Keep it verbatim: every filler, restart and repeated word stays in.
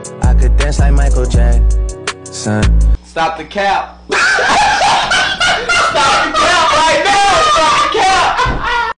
I could dance like Michael Jackson. Stop the cap. Stop the